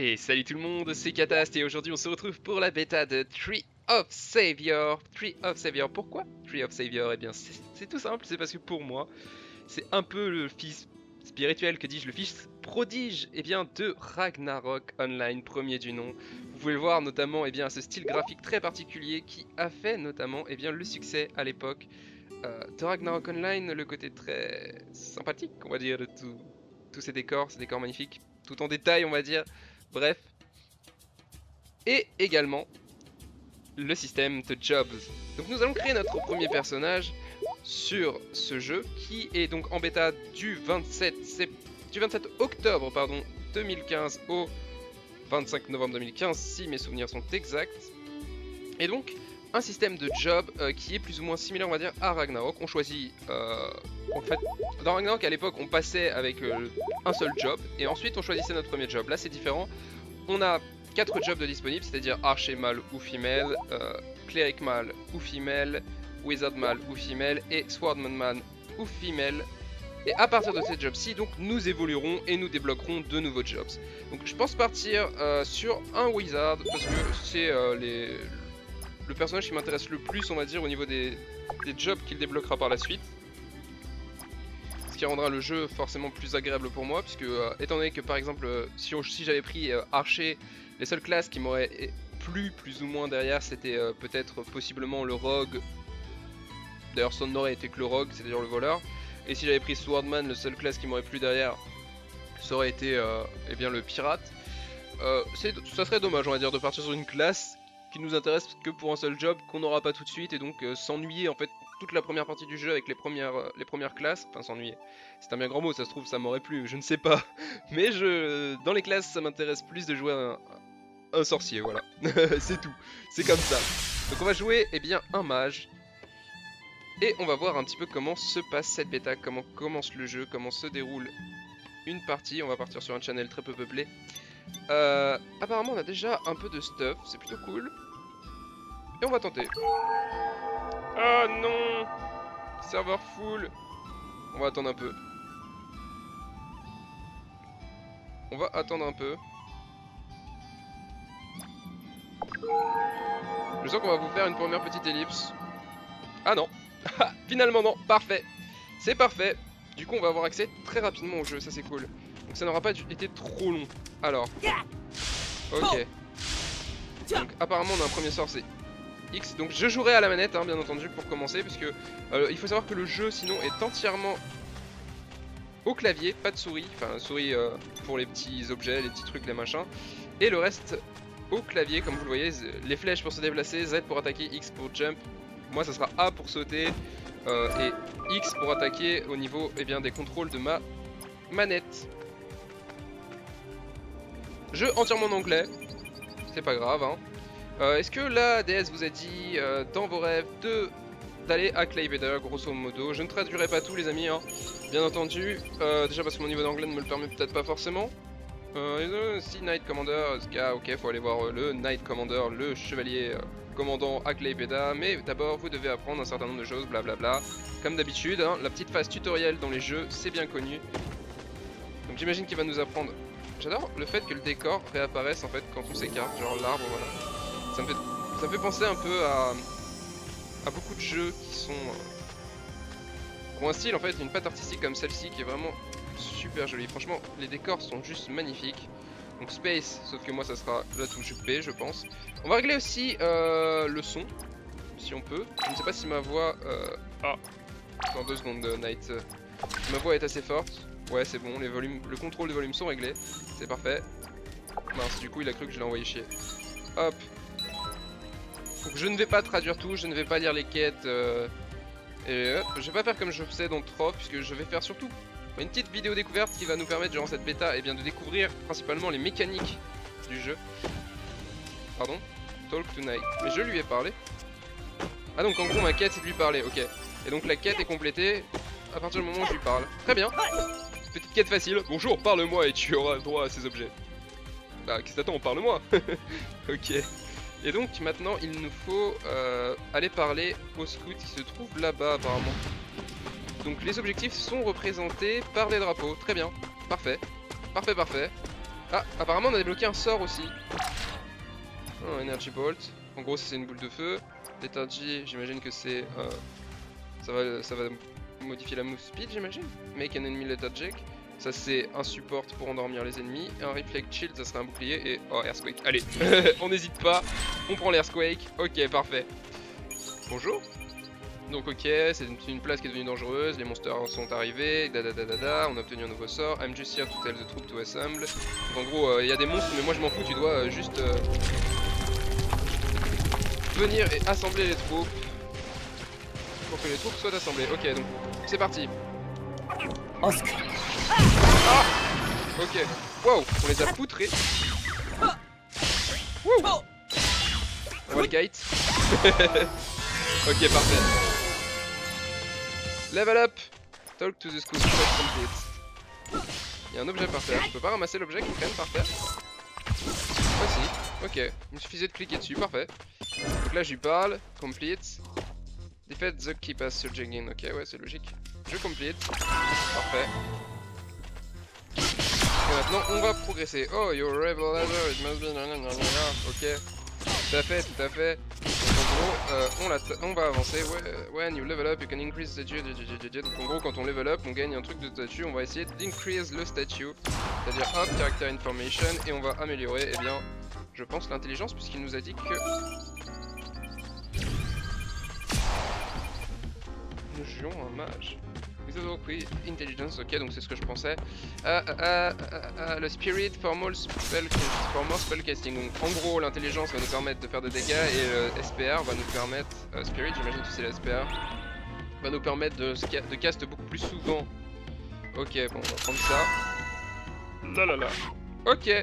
Et salut tout le monde, c'est Katast et aujourd'hui on se retrouve pour la bêta de Tree of Savior. Tree of Savior, pourquoi Tree of Savior? Eh bien c'est tout simple, c'est parce que pour moi c'est un peu le fils spirituel, que dis-je, le fils prodige de Ragnarok Online, premier du nom. Vous pouvez le voir notamment ce style graphique très particulier qui a fait notamment le succès à l'époque de Ragnarok Online, le côté très sympathique on va dire de tous ces décors magnifiques, tout en détail on va dire. Bref, et également le système de jobs. Donc nous allons créer notre premier personnage sur ce jeu qui est donc en bêta du 27 octobre 2015 au 25 novembre 2015 si mes souvenirs sont exacts. Et donc un système de job qui est plus ou moins similaire on va dire à Ragnarok. On choisit en fait dans Ragnarok à l'époque on passait avec un seul job et ensuite on choisissait notre premier job. Là c'est différent, on a 4 jobs de disponibles, c'est-à-dire archer mâle ou femelle, cleric mâle ou femelle, wizard mâle ou femelle et swordman man ou femelle. Et à partir de ces jobs-ci, donc nous évoluerons et nous débloquerons de nouveaux jobs. Donc je pense partir sur un wizard parce que c'est le personnage qui m'intéresse le plus on va dire au niveau des jobs qu'il débloquera par la suite. Ce qui rendra le jeu forcément plus agréable pour moi puisque étant donné que par exemple si j'avais pris archer, les seules classes qui m'auraient plu plus ou moins derrière c'était peut-être possiblement le rogue. D'ailleurs ça n'aurait été que le rogue, c'est-à-dire le voleur. Et si j'avais pris swordman, le seul classe qui m'aurait plu derrière ça aurait été le pirate. Ça serait dommage on va dire de partir sur une classe qui nous intéresse que pour un seul job qu'on n'aura pas tout de suite et donc s'ennuyer en fait toute la première partie du jeu avec les premières classes. Enfin s'ennuyer, c'est un bien grand mot, ça se trouve ça m'aurait plu, je ne sais pas. Mais dans les classes ça m'intéresse plus de jouer un sorcier, voilà. C'est tout, c'est comme ça. Donc on va jouer un mage. Et on va voir un petit peu comment se passe cette bêta, comment commence le jeu, comment se déroule une partie. On va partir sur un channel très peu peuplé. Apparemment on a déjà un peu de stuff, c'est plutôt cool. Et on va tenter. Ah non, serveur full. On va attendre un peu. On va attendre un peu. Je sens qu'on va vous faire une première petite ellipse. Ah non. Finalement non, parfait. C'est parfait. Du coup on va avoir accès très rapidement au jeu, ça c'est cool. Donc ça n'aura pas été trop long. Alors. Ok. Donc apparemment on a un premier sort, c'est X. Donc je jouerai à la manette bien entendu pour commencer. Puisque il faut savoir que le jeu sinon est entièrement au clavier, pas de souris. Enfin souris pour les petits objets, les petits trucs, les machins. Et le reste au clavier comme vous le voyez. Les flèches pour se déplacer, Z pour attaquer, X pour jump. Moi ça sera A pour sauter et X pour attaquer au niveau des contrôles de ma manette. Jeu entièrement en anglais, c'est pas grave Est-ce que la déesse vous a dit dans vos rêves d'aller à Claybeder grosso modo? Je ne traduirai pas tout les amis bien entendu, déjà parce que mon niveau d'anglais ne me le permet peut-être pas forcément. Si Knight Commander, ok faut aller voir le Knight Commander, le chevalier commandant à Claybeder, mais d'abord vous devez apprendre un certain nombre de choses, blablabla. Comme d'habitude, la petite phase tutoriel dans les jeux, c'est bien connu. Donc j'imagine qu'il va nous apprendre. J'adore le fait que le décor réapparaisse en fait quand on s'écarte, genre l'arbre, voilà. Ça me fait penser un peu à beaucoup de jeux qui ont un style en fait, une patte artistique comme celle-ci qui est vraiment super jolie. Franchement, les décors sont juste magnifiques. Donc Space, sauf que moi ça sera la touche B je pense. On va régler aussi le son, si on peut. Je ne sais pas si ma voix... Dans 2 secondes Night. Si ma voix est assez forte. Ouais c'est bon, le contrôle de volume sont réglés. C'est parfait. Mince, du coup il a cru que je l'ai envoyé chier. Hop. Donc je ne vais pas traduire tout, je ne vais pas lire les quêtes. Et hop, je vais pas faire comme je faisais dans Trop, puisque je vais faire surtout une petite vidéo découverte qui va nous permettre durant cette bêta de découvrir principalement les mécaniques du jeu. Pardon, Talk to Night. Mais je lui ai parlé. Ah donc en gros ma quête c'est de lui parler, ok. Et donc la quête est complétée à partir du moment où je lui parle. Très bien. Petite quête facile. Bonjour, parle-moi et tu auras droit à ces objets. Bah qu'est-ce que t'attends, parle-moi. Ok. Et donc maintenant il nous faut aller parler au scout qui se trouve là-bas apparemment. Donc les objectifs sont représentés par des drapeaux, très bien, parfait, parfait, parfait. Ah, apparemment on a débloqué un sort aussi. Oh, Energy Bolt. En gros c'est une boule de feu. Lethargy, j'imagine que c'est... ça va modifier la move speed, j'imagine. Make an enemy lethargic. Ça c'est un support pour endormir les ennemis. Un Reflect Shield, ça serait un bouclier. Et... oh, Earthquake. Allez, on n'hésite pas. On prend l'Earthquake. Ok, parfait. Bonjour. Donc ok, c'est une place qui est devenue dangereuse, les monstres sont arrivés, on a obtenu un nouveau sort, I'm just here to tell the troop to assemble. Donc en gros, il y a des monstres, mais moi je m'en fous, tu dois juste venir et assembler les troupes. Pour que les troupes soient assemblées. Ok, donc c'est parti. Ah, ok, wow, on les a poutrés. Wow. On va le gate. Ok, parfait. Level up! Talk to the school quest complete. Il y a un objet par terre. Je peux pas ramasser l'objet qui traîne par terre? Ah si. Ok. Il me suffisait de cliquer dessus. Parfait. Donc là je lui parle. Complete. Defeat the keeper surging. Ok, ouais, c'est logique. Je complete. Parfait. Et maintenant on va progresser. Oh, you're a rebel leather. It must be... ok. Tout à fait, tout à fait. Donc en gros, on va avancer. When you level up, you can increase the statue. Donc en gros, quand on level up, on gagne un truc de statue. On va essayer d'increase le statue, c'est-à-dire hop, character information, et on va améliorer, eh bien, je pense l'intelligence, puisqu'il nous a dit que nous jouons un mage. Intelligence, ok, donc c'est ce que je pensais. Le spirit for more spellcasting. Donc en gros, l'intelligence va nous permettre de faire des dégâts et le SPR va nous permettre. Spirit, j'imagine que c'est le SPR. Va nous permettre de cast beaucoup plus souvent. Ok, bon, on va prendre ça. Là là là. Ok.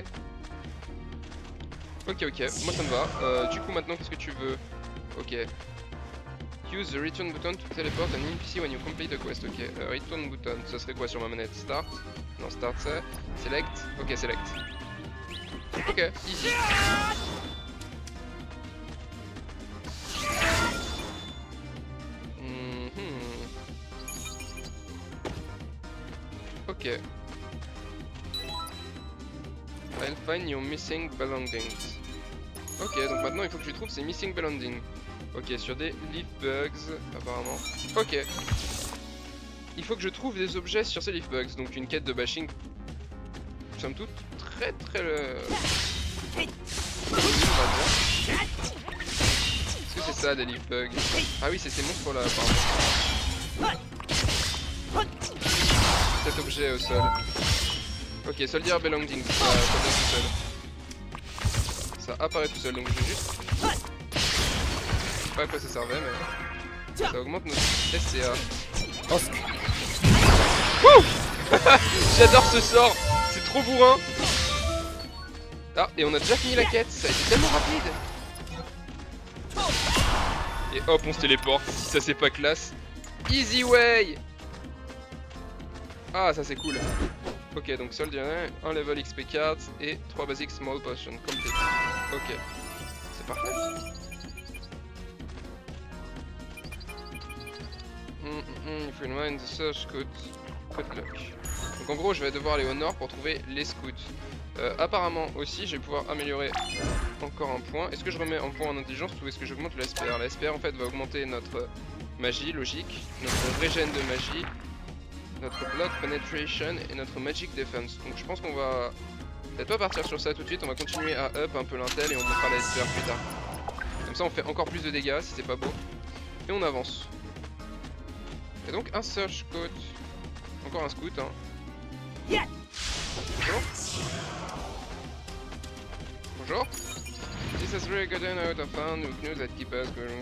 Ok, ok, moi ça me va. Du coup, maintenant, qu'est-ce que tu veux? Ok. Use the return button to teleport an NPC when you complete a quest. Ok, return button, ça serait quoi sur ma manette? Start? Non, start c'est. Select? Ok, select. Ok, easy. Ok. I'll find your missing belongings. Ok, donc maintenant il faut que tu trouves ces missing belongings. Ok, sur des leaf bugs, apparemment. Ok. Il faut que je trouve des objets sur ces leaf bugs. Donc une quête de bashing. Somme toute, très très... on va dire. Est-ce que c'est ça des leaf bugs? Ah oui, c'est ces monstres là, apparemment. Cet objet au sol. Ok, soldier belonging, ça vient tout seul. Ça apparaît tout seul, donc je vais juste... Je sais pas à quoi ça servait, mais... Ça augmente notre SCA. J'adore ce sort, c'est trop bourrin. Ah, et on a déjà fini la quête, ça a été tellement rapide. Et hop, on se téléporte, si ça c'est pas classe. Easy way. Ah, ça c'est cool. Ok, donc soldier, un level XP card et 3 basic small potions complete. Ok, c'est parfait. If you mind the search code, good luck. Donc en gros, je vais devoir aller au nord pour trouver les scouts. Apparemment aussi, je vais pouvoir améliorer encore un point. Est-ce que je remets un point en intelligence ou est-ce que j'augmente le SPR? La SPR en fait va augmenter notre magie, logique, notre régène de magie, notre blood penetration et notre magic defense. Donc je pense qu'on va peut-être pas partir sur ça tout de suite, on va continuer à up un peu l'intel et on montrera la SPR plus tard. Comme ça on fait encore plus de dégâts si c'est pas beau. Et on avance. Et donc un search code. Encore un scout hein. Bonjour. Bonjour. This has really gotten out of hand with news that keep us going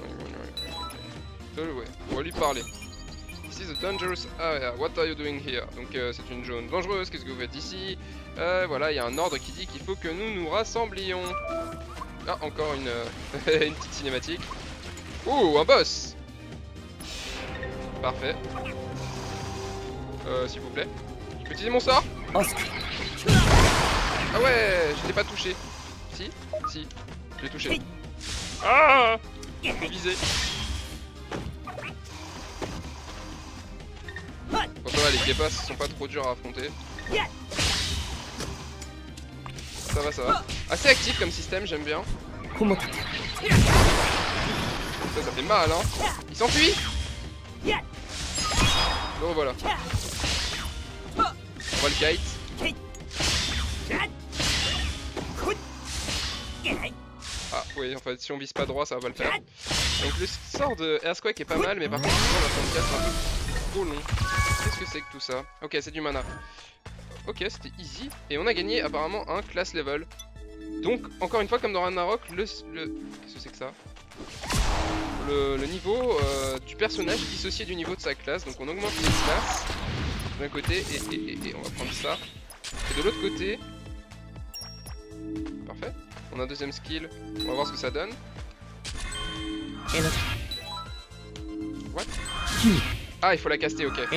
on. On va lui parler. This is a dangerous area. What are you doing here? Donc c'est une zone dangereuse. Qu'est-ce que vous faites ici? Voilà, il y a un ordre qui dit qu'il faut que nous nous rassemblions. Ah, encore une, une petite cinématique. Ouh, un boss. Parfait. S'il vous plaît. Je peux utiliser mon sort? Ah ouais, je l'ai pas touché. Si? Si. Je l'ai touché. Ah! Je l'ai visé. Bon ça va, les Kepas sont pas trop durs à affronter. Ça va, ça va. Assez actif comme système, j'aime bien. Ça fait mal, hein. Il s'enfuit. Bon, voilà. On voit le kite. Ah oui, en fait, si on vise pas droit, ça va pas le faire. Donc le sort de Earthquake est pas mal, mais par contre, la 34 c'est un peu trop long. Qu'est-ce que c'est que tout ça? Ok, c'est du mana. Ok, c'était easy. Et on a gagné apparemment un class level. Donc, encore une fois, comme dans Ragnarok, qu'est-ce que c'est que ça? Le niveau du personnage est dissocié du niveau de sa classe. Donc on augmente les classes d'un côté et on va prendre ça. Et de l'autre côté... Parfait. On a un deuxième skill. On va voir ce que ça donne. What? Ah, il faut la caster, ok.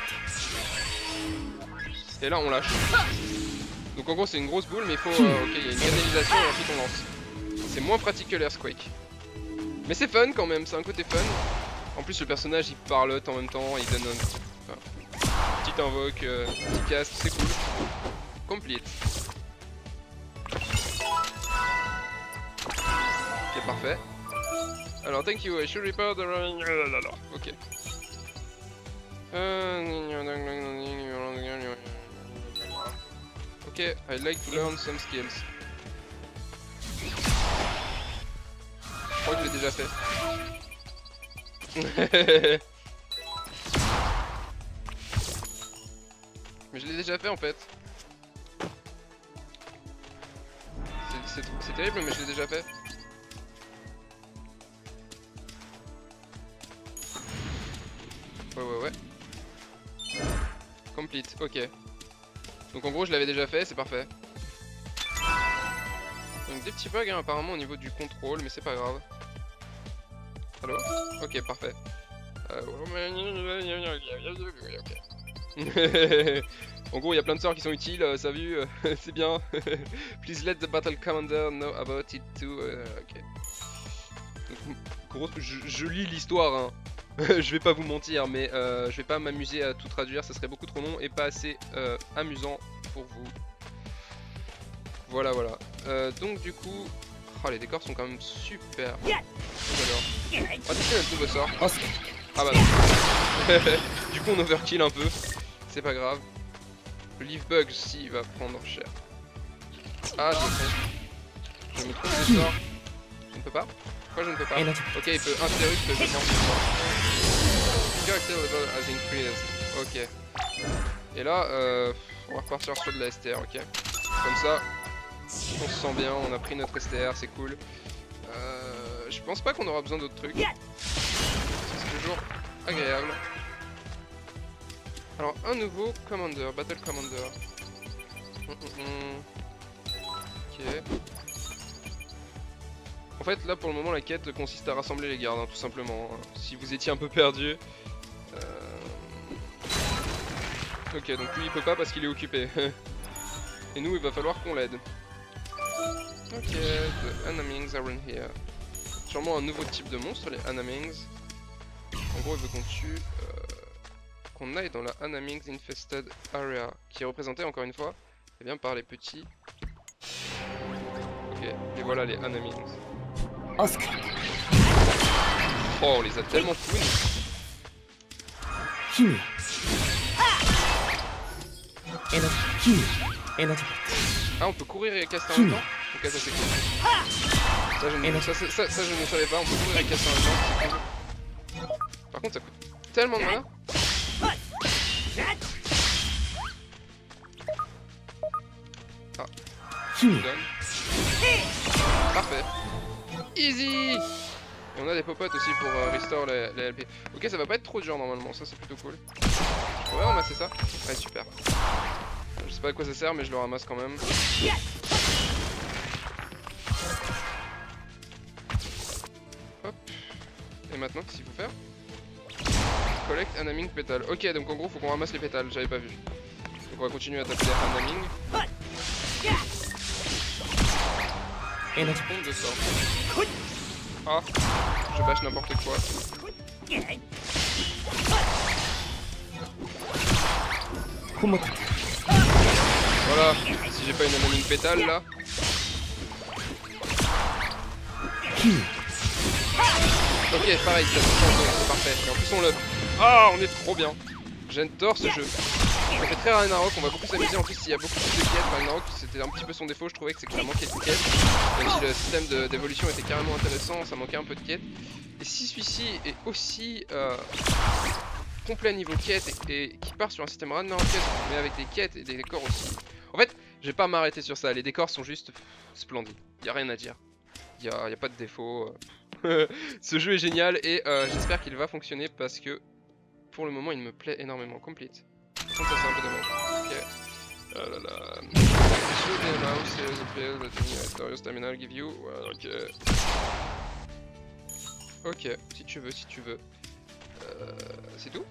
Et là, on lâche. Donc en gros, c'est une grosse boule, mais il faut... ok, il y a une canalisation et ensuite on lance. C'est moins pratique que l'Earthquake. Mais c'est fun quand même, c'est un côté fun. En plus, le personnage, il parlote en même temps, il donne un petit invoque, petit cast, c'est cool. Complete. Ok, parfait. Alors, thank you, I should repair the... Ok. Ok, I'd like to learn some skills. Je crois que je l'ai déjà fait. Mais je l'ai déjà fait en fait. C'est terrible, mais je l'ai déjà fait. Ouais. Complete, ok. Donc en gros je l'avais déjà fait, c'est parfait. Donc des petits bugs hein, apparemment au niveau du contrôle, mais c'est pas grave. Allo? Ok, parfait. En gros il y a plein de sorts qui sont utiles, ça vu, c'est bien. Please let the battle commander know about it too. Ok. Donc, gros, je lis l'histoire hein. Je vais pas vous mentir, mais je vais pas m'amuser à tout traduire, ça serait beaucoup trop long et pas assez amusant pour vous. Voilà. Donc du coup, oh, les décors sont quand même super. J'adore. On va tester notre nouveau sort. Ah bah non. Du coup on overkill un peu, c'est pas grave. Le Leaf Bug si il va prendre cher. Ah je le fais. Je me trompe de sort. Je ne peux pas. Pourquoi je ne peux pas? Ok, il peut interrupt le mouvement. Character level has increased. Ok. Et là, on va repartir sur de la STR, ok. Comme ça, on se sent bien, on a pris notre STR, c'est cool. Je pense pas qu'on aura besoin d'autres trucs. C'est toujours agréable. Alors, un nouveau commander, battle commander. Ok. En fait, là pour le moment, la quête consiste à rassembler les gardes, hein, tout simplement. Si vous étiez un peu perdu. Ok, donc lui il peut pas parce qu'il est occupé. Et nous, il va falloir qu'on l'aide. Ok, the Anamings are in here. Sûrement un nouveau type de monstre, les Anamings. En gros, il veut qu'on tue. Qu'on aille dans la Anamings Infested Area, qui est représentée encore une fois eh bien, par les petits. Ok, et voilà les Anamings. Oh, on les a tellement fouines. Ah, on peut courir et caster en même temps? Ok, ça c'est cool. Ça je ne savais pas, on peut courir et caster en même temps. Par contre, ça coûte tellement de mana. Ah, donne. Parfait. Easy! Et on a des pop-out aussi pour restore les LP. Ok, ça va pas être trop dur normalement, ça c'est plutôt cool. Je pourrais ramasser ça? Ouais, super. Je sais pas à quoi ça sert, mais je le ramasse quand même. Hop. Et maintenant, qu'est-ce qu'il faut faire? Collect Anaming Pétale. Ok, donc en gros, faut qu'on ramasse les pétales, j'avais pas vu. Donc on va continuer à taper les Anaming. Et notre pompe de sort. Ah, je bâche n'importe quoi. Voilà, si j'ai pas une Anaming Pétale là. Ok, pareil, ça c'est parfait. Et en plus on le... Ah, on est trop bien. J'adore ce jeu. Ça fait très Ragnarok, on va beaucoup s'amuser. En plus, il y a beaucoup plus de quêtes. Ragnarok, c'était un petit peu son défaut, je trouvais que c'est que ça manquait de quêtes. Même si le système d'évolution était carrément intéressant, ça manquait un peu de quêtes. Et si celui-ci est aussi complet niveau quête et qui part sur un système Ragnarok mais avec des quêtes et des décors aussi. En fait, je vais pas m'arrêter sur ça. Les décors sont juste splendides. Il y a rien à dire. Il y a pas de défaut. Ce jeu est génial et j'espère qu'il va fonctionner parce que pour le moment il me plaît énormément. Complete. Par contre ça c'est un peu dommage. Ok. Ah là là. Shoot the mouse, here's a pill that your stamina will give you. Ouais, ok. Ok, si tu veux, si tu veux. C'est tout?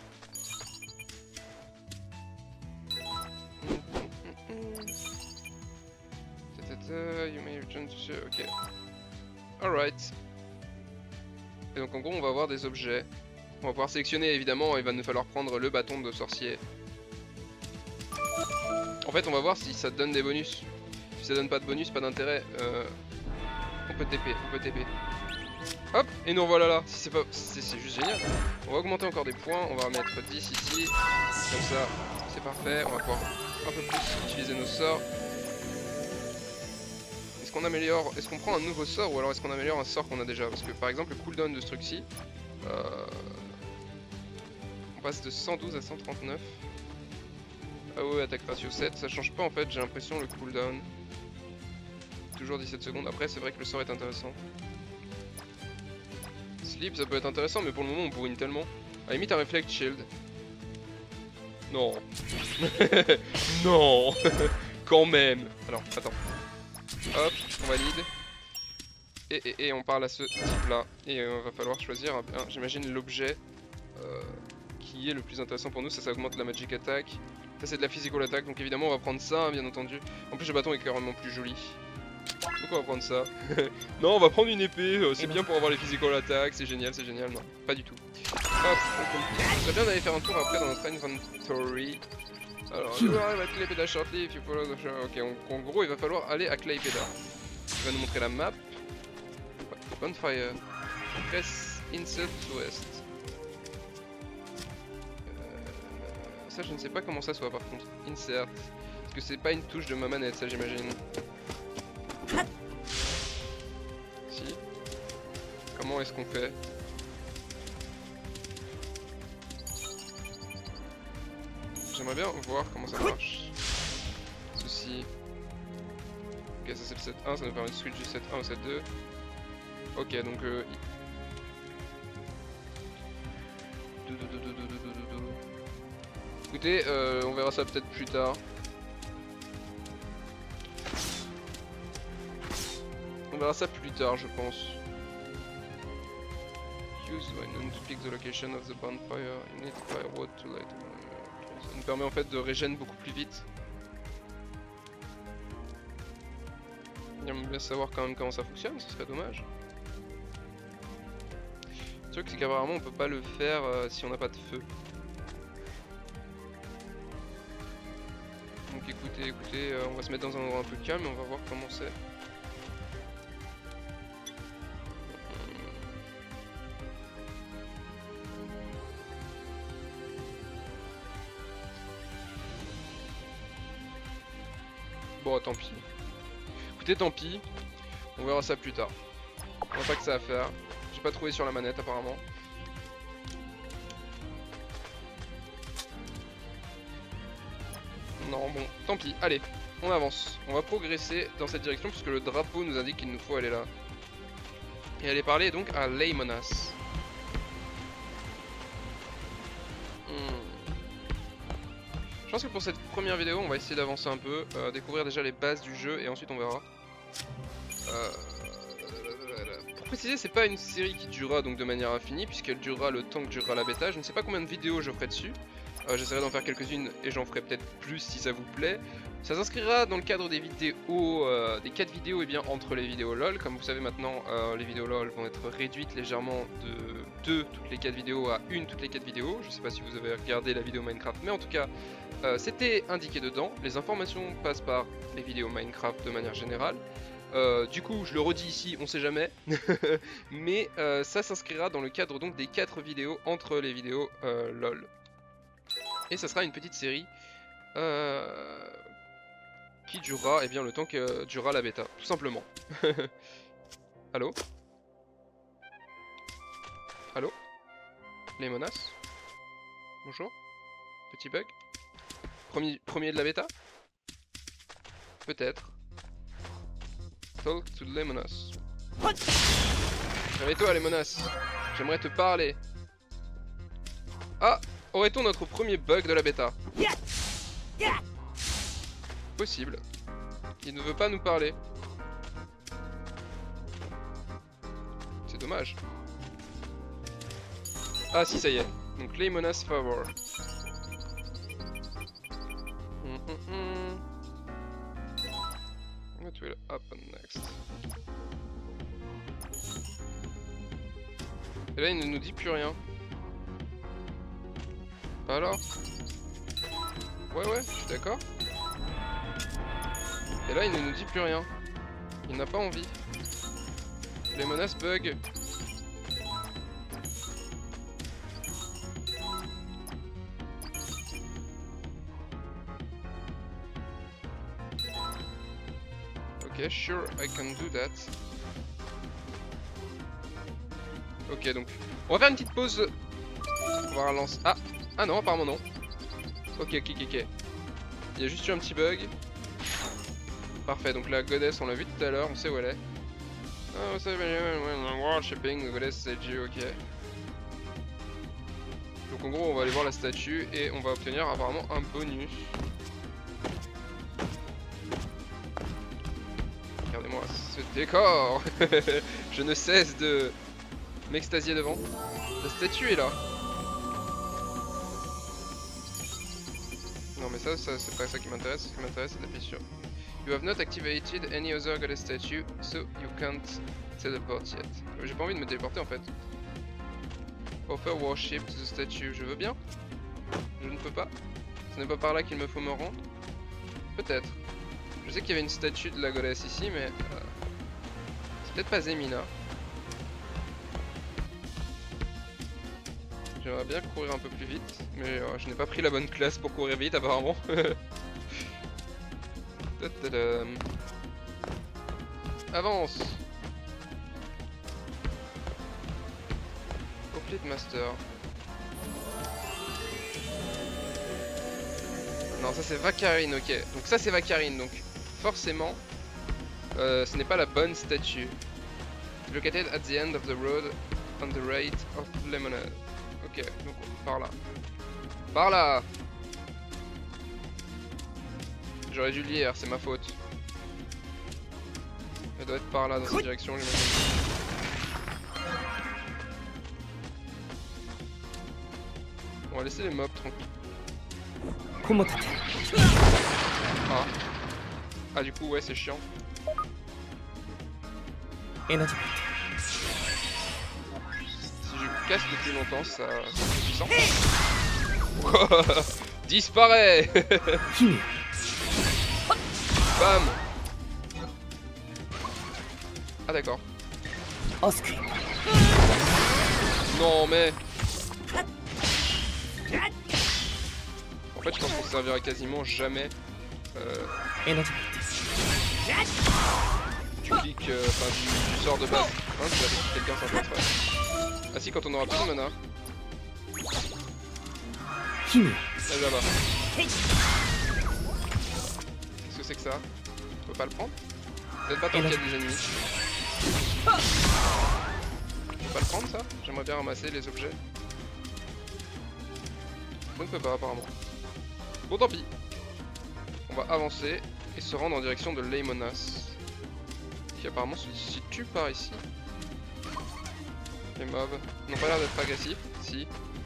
You may return to share. Ok. Alright. Et donc en gros on va avoir des objets. On va pouvoir sélectionner évidemment, il va nous falloir prendre le bâton de sorcier. En fait on va voir si ça donne des bonus. Si ça donne pas de bonus, pas d'intérêt. On peut TP, on peut TP. Hop, et nous voilà là. Si c'est pas, c'est juste génial. On va augmenter encore des points, on va mettre 10 ici. Comme ça, c'est parfait. On va pouvoir un peu plus utiliser nos sorts. Est-ce qu'on améliore, est-ce qu'on prend un nouveau sort ou alors est-ce qu'on améliore un sort qu'on a déjà? Parce que par exemple le cooldown de ce truc-ci, on passe de 112 à 139. Ah ouais, attaque ratio 7, ça change pas en fait, j'ai l'impression le cooldown. Toujours 17 secondes, après c'est vrai que le sort est intéressant. Sleep ça peut être intéressant mais pour le moment on bourrine tellement. À la limite un reflect shield. Non. Non. Quand même. Alors, attends. Hop, on valide. Et on parle à ce type là. Et va falloir choisir, j'imagine, l'objet qui est le plus intéressant pour nous. Ça augmente la magic attack. Ça c'est de la physical attack, donc évidemment on va prendre ça, hein, bien entendu. En plus le bâton est carrément plus joli. Donc on va prendre ça. Non, on va prendre une épée, c'est bien pour avoir les physical attack, c'est génial, non, pas du tout. Hop, on serait bien d'aller faire un tour après dans notre inventory. Alors, you arrive at Klaipeda shortly if you follow the show. Ok, en gros il va falloir aller à Klaipeda. Il va nous montrer la map. Bonfire. Press insert west. Ça je ne sais pas comment ça soit par contre. Insert. Parce que c'est pas une touche de ma manette ça j'imagine. Si. Comment est-ce qu'on fait? J'aimerais bien voir comment ça marche. Ceci. Ok, ça c'est le 7.1, ça nous permet de switch du 7.1 au 7.2. Ok, donc écoutez, on verra ça peut-être plus tard. On verra ça plus tard, je pense. Use when to pick the location of the bonfire. You need firewood to light. Ça nous permet en fait de régénérer beaucoup plus vite. J'aimerais bien savoir quand même comment ça fonctionne, ce serait dommage. Le truc c'est qu'apparemment on peut pas le faire si on n'a pas de feu. Donc écoutez, on va se mettre dans un endroit un peu calme et on va voir comment c'est. Bon, tant pis. Écoutez, tant pis. On verra ça plus tard. On n'a pas que ça à faire. J'ai pas trouvé sur la manette apparemment. Non, bon, tant pis. Allez, on avance. On va progresser dans cette direction puisque le drapeau nous indique qu'il nous faut aller là. Et aller parler donc à Leimonas. Je pense que pour cette première vidéo, on va essayer d'avancer un peu, découvrir déjà les bases du jeu et ensuite on verra. Pour préciser, c'est pas une série qui durera donc de manière infinie puisqu'elle durera le temps que durera la bêta. Je ne sais pas combien de vidéos je ferai dessus. J'essaierai d'en faire quelques-unes et j'en ferai peut-être plus si ça vous plaît. Ça s'inscrira dans le cadre des vidéos, des 4 vidéos et bien entre les vidéos LOL. Comme vous savez maintenant, les vidéos LOL vont être réduites légèrement de 2 toutes les 4 vidéos à 1 toutes les 4 vidéos. Je sais pas si vous avez regardé la vidéo Minecraft, mais en tout cas, c'était indiqué dedans. Les informations passent par les vidéos Minecraft de manière générale. Du coup, je le redis ici, on sait jamais. Mais ça s'inscrira dans le cadre donc des 4 vidéos entre les vidéos LOL. Et ça sera une petite série qui durera bien le temps que durera la bêta, tout simplement. Allô? Allô? Les menaces? Bonjour? Petit bug? Premier de la bêta? Peut-être. Talk to Lemonas. Réveille-toi, Lemonas. J'aimerais te parler. Ah! Aurait-on notre premier bug de la bêta? Possible. Il ne veut pas nous parler. C'est dommage. Ah si, ça y est. Donc Lemonas Favor. What will happen next? Et là il ne nous dit plus rien. Alors? Ouais, je suis d'accord. Et là il ne nous dit plus rien. Il n'a pas envie. Les menaces bug. Ok, sure, I can do that. Ok, donc on va faire une petite pause. On va relancer. Ah non, apparemment non. Ok. Il y a juste eu un petit bug. Parfait, donc la goddess, on l'a vu tout à l'heure, on sait où elle est. Oh, c'est worshipping, goddess statue, ok. Donc en gros, on va aller voir la statue et on va obtenir apparemment un bonus. Regardez-moi ce décor. Je ne cesse de m'extasier devant. La statue est là. Non mais ça c'est pas ça qui m'intéresse. Ce qui m'intéresse c'est d'appuyer sur You have not activated any other goddess statue, so you can't teleport yet. J'ai pas envie de me téléporter en fait. Offer worship to the statue, je veux bien. Je ne peux pas. Ce n'est pas par là qu'il me faut me rendre. Peut-être. Je sais qu'il y avait une statue de la goddess ici, mais c'est peut-être pas Zemina. J'aimerais bien courir un peu plus vite, mais je n'ai pas pris la bonne classe pour courir vite apparemment. Avance. Complete Master. Non, ça c'est Vacarine, ok. Donc ça c'est Vacarine, donc forcément ce n'est pas la bonne statue. Located at the end of the road on the right of Lemonade. Ok, donc par là. Par là. J'aurais dû lire, c'est ma faute. Elle doit être par là dans cette direction, j'imagine. On va laisser les mobs tranquilles. Ah du coup ouais c'est chiant. Si je casse depuis longtemps ça c'est puissant. Disparaît. Bam. Ah d'accord. Non mais en fait je pense qu'on servira quasiment jamais du clic, enfin du sort de base. Hein, si quelqu'un s'intéresse. Ah si, quand on aura plus de mana. Là là-bas. Qu'est-ce que c'est que ça? On peut pas le prendre? Peut-être pas tant qu'il y a des ennemis. On peut pas le prendre ça? J'aimerais bien ramasser les objets. On ne peut pas apparemment. Bon tant pis. On va avancer et se rendre en direction de Lemonas, qui apparemment se situe par ici. Les mobs n'ont pas l'air d'être agressifs, si.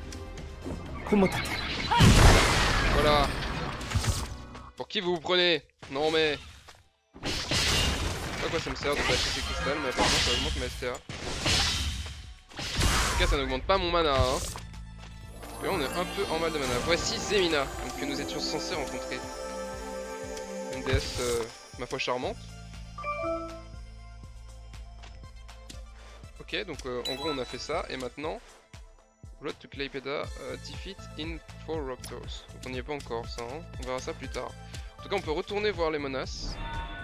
Voilà. Pour qui vous vous prenez? Non mais... Je sais pas quoi ça me sert de lâcher ces cristals, mais apparemment ça augmente ma STA. En tout cas ça n'augmente pas mon mana, hein. Parce que là on est un peu en mal de mana. Voici Zemina, donc, que nous étions censés rencontrer. Une déesse, ma foi charmante. Ok, donc en gros on a fait ça, et maintenant... Road to Klaipeda, defeat in 4 Raptors. Donc on n'y est pas encore ça, hein. On verra ça plus tard. En tout cas on peut retourner voir les menaces.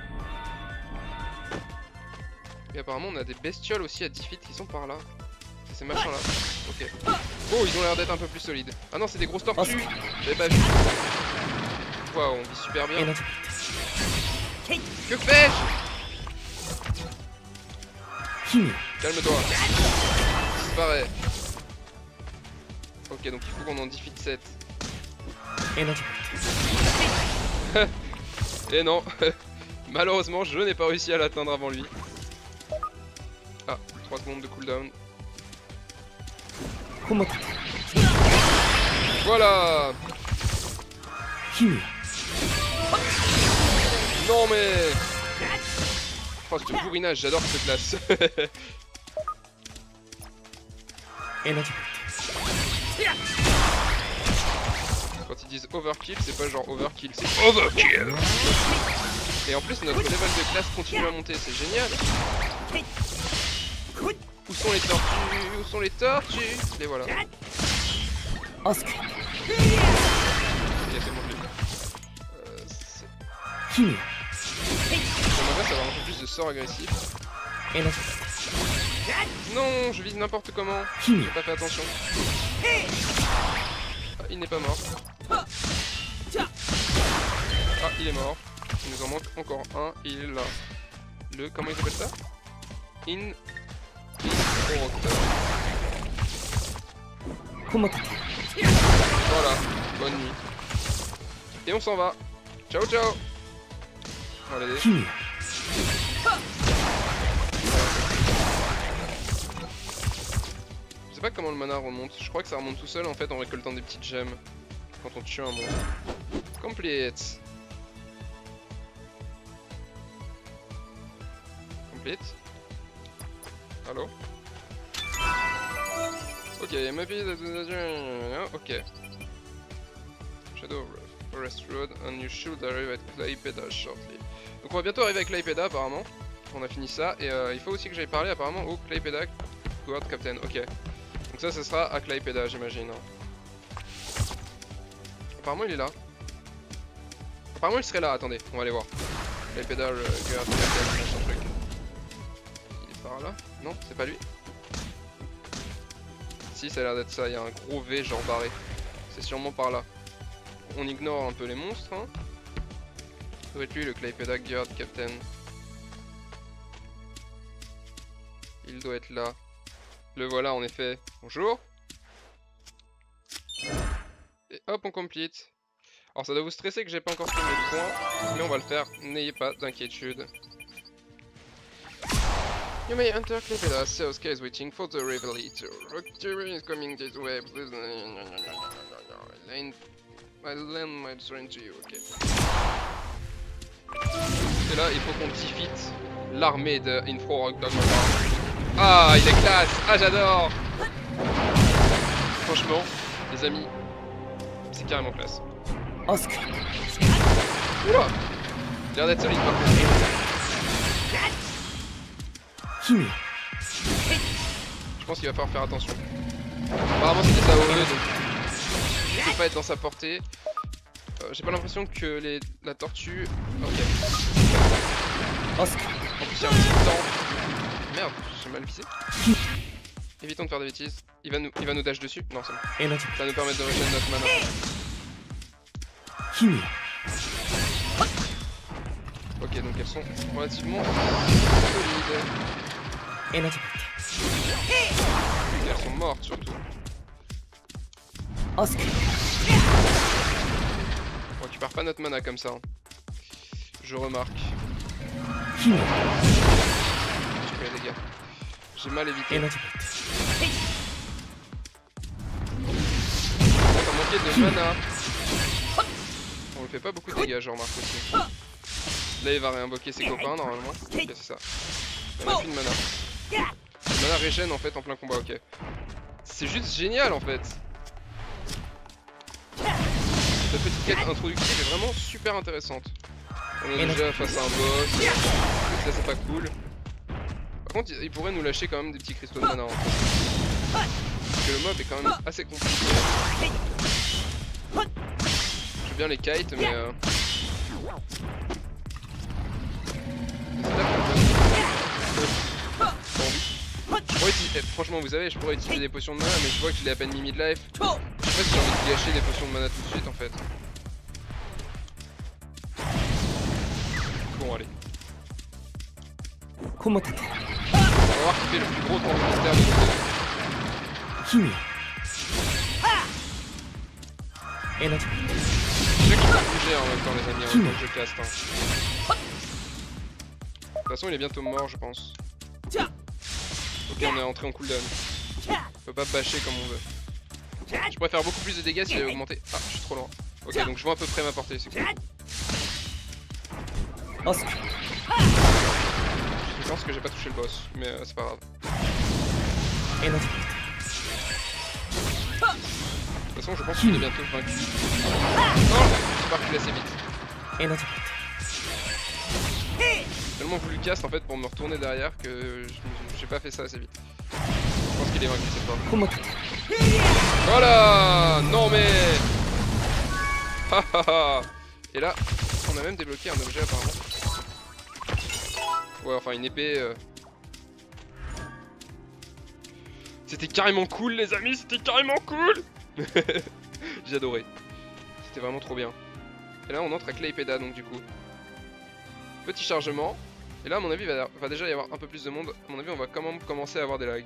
Et apparemment on a des bestioles aussi à defeat qui sont par là. C'est ces machins là. Ok. Oh, ils ont l'air d'être un peu plus solides. Ah non, c'est des grosses tortues. J'avais pas vu. Waouh, on vit super bien. Que fais-je? Calme-toi. Disparaît. Ok, donc il faut qu'on en defeat 7. Et non. Malheureusement, je n'ai pas réussi à l'atteindre avant lui. Ah, 3 secondes de cooldown. Voilà. Non mais... Oh, ce bourrinage, j'adore cette classe. Quand ils disent overkill, c'est pas genre overkill, c'est overkill. Et en plus, notre level de classe continue à monter, c'est génial. Où sont les tortues? Où sont les tortues? Les voilà. Oscar. Il a fait mon jeu. J'aimerais bien savoir un peu plus de sorts agressifs. Non, je vise n'importe comment. J'ai pas fait attention. Ah, il n'est pas mort. Ah, il est mort. Il nous en manque encore un. Il est là. Le... Comment il s'appelle ça? Voilà. Bonne nuit. Et on s'en va. Ciao, ciao. On va l'aider. Je sais pas comment le mana remonte. Je crois que ça remonte tout seul en fait en récoltant des petites gemmes quand on tue un monstre. Complete. Complete. Allô? Ok, maybe ok. Shadow Forest Road and you should arrive at Klaipeda shortly. Donc on va bientôt arriver à Klaipeda apparemment. On a fini ça et il faut aussi que j'aille parler apparemment au Klaipeda Guard Captain. Ok. Donc ça sera à Klaipeda j'imagine. Apparemment il est là. Apparemment il serait là, attendez, on va aller voir. Klaipeda Guard Captain, machin truc. Il est par là? Non, c'est pas lui. Si, ça a l'air d'être ça, il y a un gros V genre barré. C'est sûrement par là. On ignore un peu les monstres, hein. Ça doit être lui le Klaipeda Guard Captain. Il doit être là. Le voilà en effet. Bonjour. Et hop, on complete. Alors ça doit vous stresser que j'ai pas encore fait mes points, mais on va le faire, n'ayez pas d'inquiétude. You may enter Klaipeda, Seosuke is waiting for the Revelator. Rockturi is coming this way, please. I'll lend my strength to you, ok. Et là, il faut qu'on defeat l'armée de Infro Ah, il est classe. Ah, j'adore. Franchement, les amis, c'est carrément classe. Oscar. Oula. Il a l'air d'être solide par contre. Je pense qu'il va falloir faire attention. Apparemment c'était sa OE donc il ne peut pas être dans sa portée. J'ai pas l'impression que la tortue... Ok. Oscar. En plus il y a un petit temps. Merde, j'ai mal visé. Évitons de faire des bêtises. Il va nous dash dessus. Non c'est bon. Ça va nous permettre de régénérer notre mana. Ok donc elles sont relativement solides. Elles sont mortes surtout. Oscar. On récupère pas notre mana comme ça. Hein. Je remarque. Ok les gars. J'ai mal évité. On a manqué de mana. On lui fait pas beaucoup de dégâts je remarque aussi. Là il va réinvoquer ses copains normalement. Ok c'est ça. On a plus de mana. Le mana régène en fait en plein combat, ok. C'est juste génial en fait. Cette petite quête introductive est vraiment super intéressante. On est déjà face à un boss. Ça c'est pas cool. Par contre, il pourrait nous lâcher quand même des petits cristaux de mana en fait. Parce que le mob est quand même assez compliqué. J'aime bien les kites, mais franchement, vous savez, je pourrais utiliser des potions de mana, mais je vois que je l'ai à peine mis mid-life. Je sais pas si j'ai envie de gâcher des potions de mana tout de suite en fait. Bon, allez. On va voir qui fait le plus gros transfert de Kimi. Je sais que je peux bouger en même temps les amis, en même temps que je caste. Hein. De toute façon il est bientôt mort je pense. Ok on est entré en cooldown. On peut pas bâcher comme on veut. Je pourrais faire beaucoup plus de dégâts si j'avais augmenté. Ah je suis trop loin. Ok donc je vois à peu près ma portée, c'est cool. Je pense que j'ai pas touché le boss, mais c'est pas grave. De toute façon je pense qu'il est bientôt vaincu. Oh j'ai pas reculé assez vite. J'ai tellement voulu cast en fait pour me retourner derrière que j'ai pas fait ça assez vite. Je pense qu'il est vaincu cette fois. Voilà. Non mais et là on a même débloqué un objet apparemment. Ouais enfin une épée C'était carrément cool les amis, c'était carrément cool. J'ai adoré. C'était vraiment trop bien. Et là on entre à Klaipeda donc du coup. Petit chargement. Et là à mon avis il va déjà y avoir un peu plus de monde. À mon avis on va quand même commencer à avoir des lags.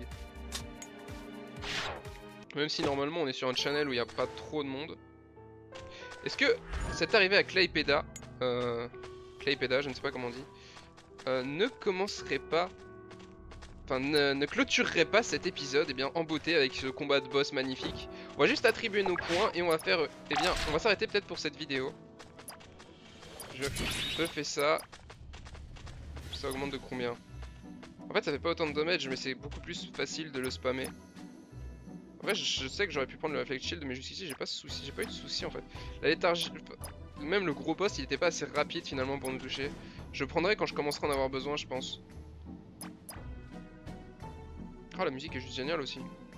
Même si normalement on est sur un channel où il n'y a pas trop de monde. Est-ce que cette arrivée à Klaipeda, Klaipeda je ne sais pas comment on dit, ne commencerait pas... Enfin, ne clôturerait pas cet épisode eh bien, en beauté avec ce combat de boss magnifique. On va juste attribuer nos points et on va faire... eh bien, on va s'arrêter peut-être pour cette vidéo. Je fais ça. Ça augmente de combien? En fait, ça fait pas autant de damage, mais c'est beaucoup plus facile de le spammer. En vrai, je sais que j'aurais pu prendre le Reflect Shield, mais jusqu'ici, j'ai pas de soucis. J'ai pas eu de soucis en fait. La léthargie... Même le gros boss, il était pas assez rapide finalement pour nous toucher. Je prendrai quand je commencerai à en avoir besoin, je pense. Oh la musique est juste géniale aussi.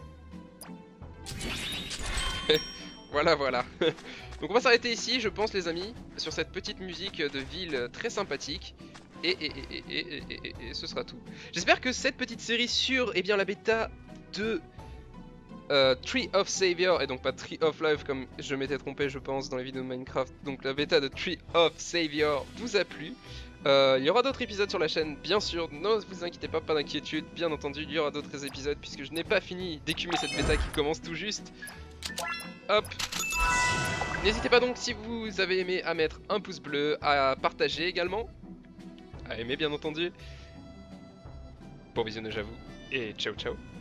Voilà. Donc on va s'arrêter ici je pense les amis, sur cette petite musique de ville très sympathique. Et ce sera tout. J'espère que cette petite série sur la bêta de Tree of Savior, et donc pas Tree of Life comme je m'étais trompé je pense dans les vidéos de Minecraft. Donc la bêta de Tree of Savior vous a plu. Il y aura d'autres épisodes sur la chaîne, bien sûr, ne vous inquiétez pas, pas d'inquiétude, bien entendu, il y aura d'autres épisodes puisque je n'ai pas fini d'écumer cette bêta qui commence tout juste. Hop. N'hésitez pas donc si vous avez aimé à mettre un pouce bleu, à partager également, à aimer bien entendu. Bon visionnage à vous, et ciao ciao.